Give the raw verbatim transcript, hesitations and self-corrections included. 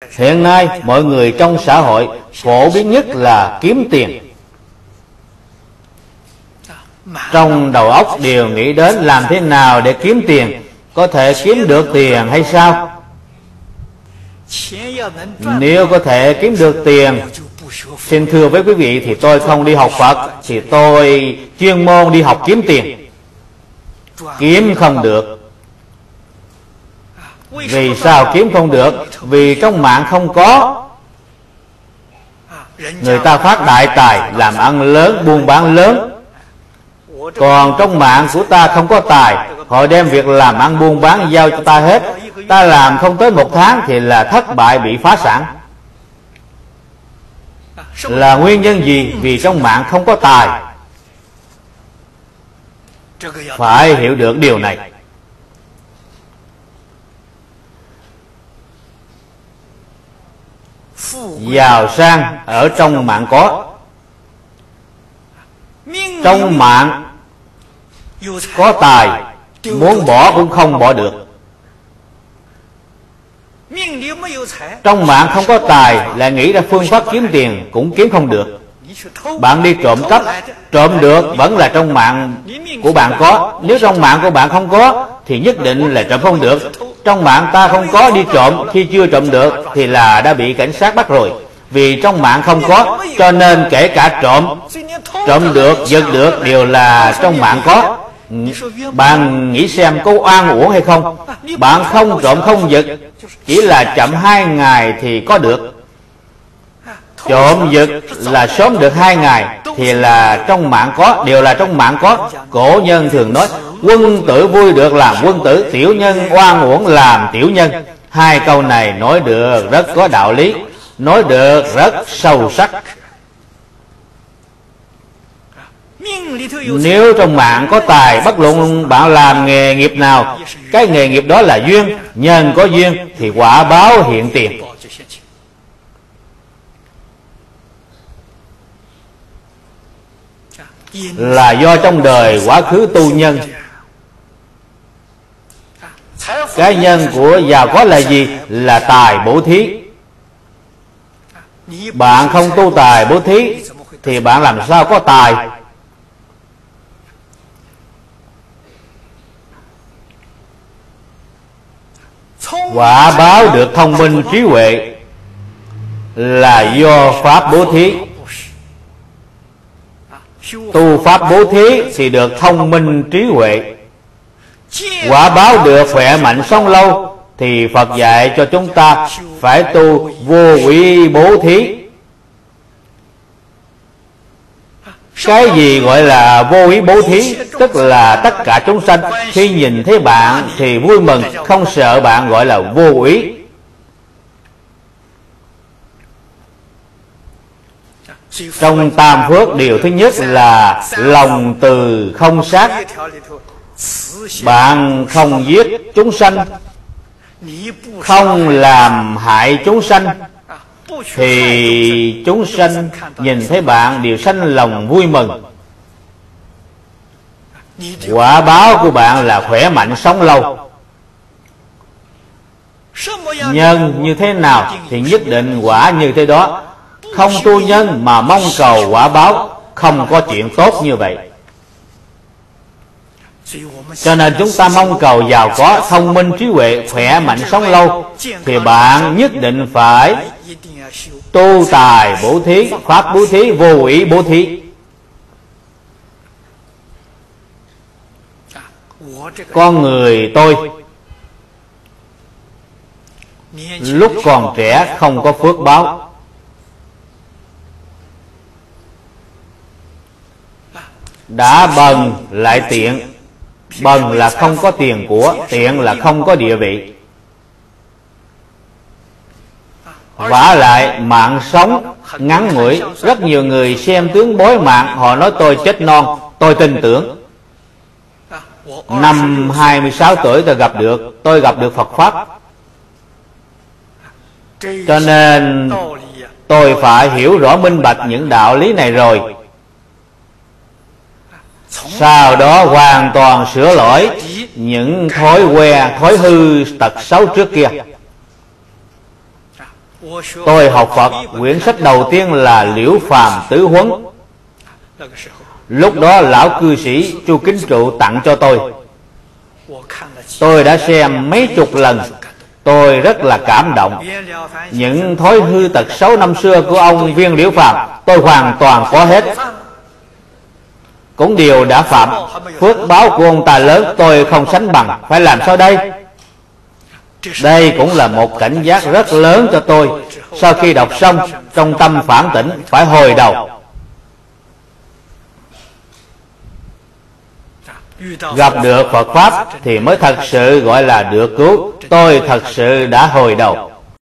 Hiện nay mọi người trong xã hội phổ biến nhất là kiếm tiền. Trong đầu óc đều nghĩ đến làm thế nào để kiếm tiền, có thể kiếm được tiền hay sao? Nếu có thể kiếm được tiền, xin thưa với quý vị, thì tôi không đi học Phật, thì tôi chuyên môn đi học kiếm tiền. Kiếm không được. Vì sao kiếm không được? Vì trong mạng không có. Người ta phát đại tài, làm ăn lớn, buôn bán lớn. Còn trong mạng của ta không có tài, họ đem việc làm ăn buôn bán giao cho ta hết. Ta làm không tới một tháng thì là thất bại, bị phá sản. Là nguyên nhân gì? Vì trong mạng không có tài. Phải hiểu được điều này. Giàu sang ở trong mạng có. Trong mạng có tài, muốn bỏ cũng không bỏ được. Trong mạng không có tài, lại nghĩ ra phương pháp kiếm tiền cũng kiếm không được. Bạn đi trộm cắp, trộm được vẫn là trong mạng của bạn có. Nếu trong mạng của bạn không có thì nhất định là trộm không được. Trong mạng ta không có, đi trộm, khi chưa trộm được thì là đã bị cảnh sát bắt rồi. Vì trong mạng không có, cho nên kể cả trộm, trộm được, giật được đều là trong mạng có. Bạn nghĩ xem có oan uổng hay không? Bạn không trộm không giật, chỉ là chậm hai ngày thì có được. Trộm giật là sớm được hai ngày thì là trong mạng có, đều là trong mạng có. Cổ nhân thường nói quân tử vui được làm quân tử, tiểu nhân oan uổng làm tiểu nhân. Hai câu này nói được rất có đạo lý, nói được rất sâu sắc. Nếu trong mạng có tài, bất luận bạn làm nghề nghiệp nào, cái nghề nghiệp đó là duyên. Nhân có duyên thì quả báo hiện tiền. Là do trong đời quá khứ tu nhân. Cái nhân của giàu có là gì? Là tài bố thí. Bạn không tu tài bố thí thì bạn làm sao có tài? Quả báo được thông minh trí huệ là do pháp bố thí. Tu pháp bố thí thì được thông minh trí huệ. Quả báo được khỏe mạnh sống lâu thì Phật dạy cho chúng ta phải tu vô ủy bố thí. Cái gì gọi là vô ý bố thí? Tức là tất cả chúng sanh khi nhìn thấy bạn thì vui mừng, không sợ bạn, gọi là vô ý. Trong tam phước, điều thứ nhất là lòng từ không sát. Bạn không giết chúng sanh, không làm hại chúng sanh, thì chúng sanh nhìn thấy bạn đều sanh lòng vui mừng. Quả báo của bạn là khỏe mạnh sống lâu. Nhân như thế nào thì nhất định quả như thế đó. Không tu nhân mà mong cầu quả báo, không có chuyện tốt như vậy. Cho nên chúng ta mong cầu giàu có, thông minh trí huệ, khỏe mạnh sống lâu, thì bạn nhất định phải tu tài bố thí, pháp bố thí, vô ủy bố thí. Con người tôi lúc còn trẻ không có phước báo. Đã bần lại tiện. Bần là không có tiền của, tiện là không có địa vị. Vả lại mạng sống ngắn ngủi. Rất nhiều người xem tướng bói mạng, họ nói tôi chết non. Tôi tin tưởng. Năm hai mươi sáu tuổi tôi gặp được Tôi gặp được Phật Pháp. Cho nên tôi phải hiểu rõ minh bạch những đạo lý này rồi. Sau đó hoàn toàn sửa lỗi những thói quen, thói hư tật xấu trước kia. Tôi học Phật, quyển sách đầu tiên là Liễu Phàm Tứ Huấn. Lúc đó lão cư sĩ Chu Kính Trụ tặng cho tôi. Tôi đã xem mấy chục lần. Tôi rất là cảm động. Những thói hư tật xấu năm xưa của ông Viên Liễu Phàm tôi hoàn toàn có hết. Cũng điều đã phạm, phước báo của ông ta lớn, tôi không sánh bằng. Phải làm sao đây? Đây cũng là một cảnh giác rất lớn cho tôi. Sau khi đọc xong, trong tâm phản tỉnh, phải hồi đầu. Gặp được Phật Pháp thì mới thật sự gọi là được cứu. Tôi thật sự đã hồi đầu.